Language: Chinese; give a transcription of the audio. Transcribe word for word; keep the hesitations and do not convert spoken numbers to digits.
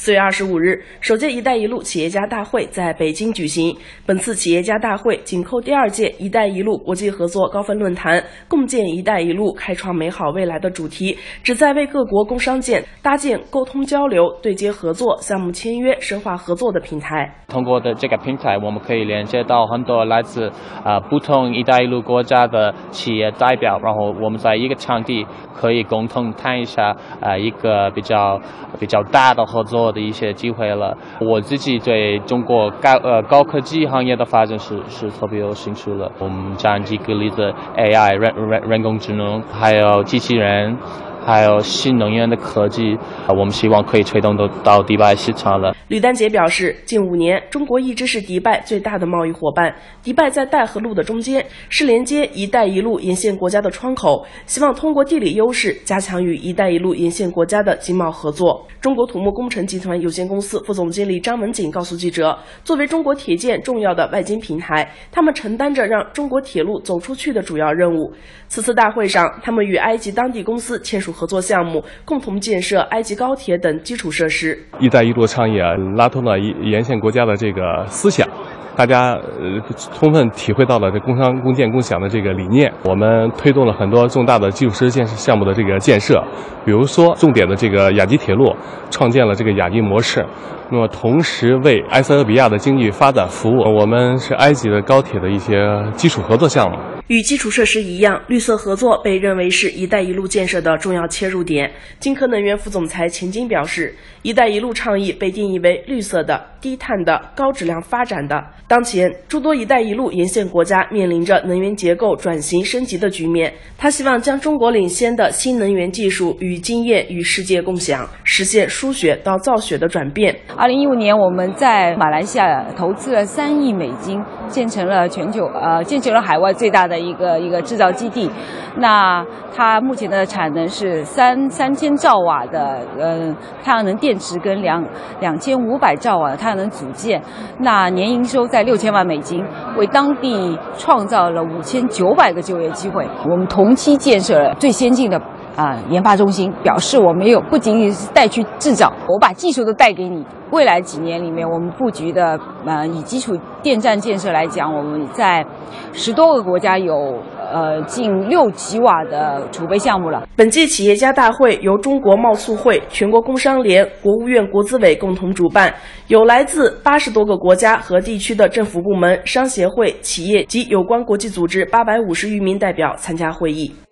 四月二十五日，首届“一带一路”企业家大会在北京举行。本次企业家大会紧扣第二届“一带一路”国际合作高峰论坛“共建“一带一路”，开创美好未来”的主题，旨在为各国工商界搭建沟通交流、对接合作、项目签约、深化合作的平台。 通过的这个平台，我们可以连接到很多来自啊、呃、不同“一带一路”国家的企业代表，然后我们在一个场地可以共同谈一下啊、呃、一个比较比较大的合作的一些机会了。我自己对中国高呃高科技行业的发展是是特别有兴趣了。我们讲几个例子 ，A I 人人人工智能，还有机器人。还有新能源的科技，我们希望可以推动到到迪拜市场了。 吕丹杰表示，近五年，中国一直是迪拜最大的贸易伙伴。迪拜在带河路的中间，是连接“一带一路”沿线国家的窗口。希望通过地理优势，加强与“一带一路”沿线国家的经贸合作。中国土木工程集团有限公司副总经理张文锦告诉记者，作为中国铁建重要的外经平台，他们承担着让中国铁路走出去的主要任务。此次大会上，他们与埃及当地公司签署合作项目，共同建设埃及高铁等基础设施。 “一带一路”倡议啊，拉通了沿线国家的这个思想，大家呃充分体会到了这工商共建共享的这个理念。我们推动了很多重大的基础设施建设项目的这个建设，比如说重点的这个亚吉铁路，创建了这个亚吉模式。那么同时为埃塞俄比亚的经济发展服务。我们是埃及的高铁的一些基础合作项目。 与基础设施一样，绿色合作被认为是“一带一路”建设的重要切入点。金科能源副总裁钱金表示，“一带一路”倡议被定义为绿色的、低碳的、高质量发展的。当前，诸多“一带一路”沿线国家面临着能源结构转型升级的局面。他希望将中国领先的新能源技术与经验与世界共享，实现输血到造血的转变。 二零一五年，我们在马来西亚投资了三亿美金，建成了全球呃建成了海外最大的一个一个制造基地。那它目前的产能是三三千兆瓦的呃太阳能电池跟两两千五百兆瓦的太阳能组件。那年营收在六千万美金，为当地创造了五千九百个就业机会。我们同期建设了最先进的啊、呃，研发中心，表示我们有不仅仅是带去制造，我把技术都带给你。未来几年里面，我们布局的呃，以基础电站建设来讲，我们在十多个国家有呃近六吉瓦的储备项目了。 本届企业家大会由中国贸促会、全国工商联、国务院国资委共同主办，有来自八十多个国家和地区的政府部门、商协会、企业及有关国际组织八百五十余名代表参加会议。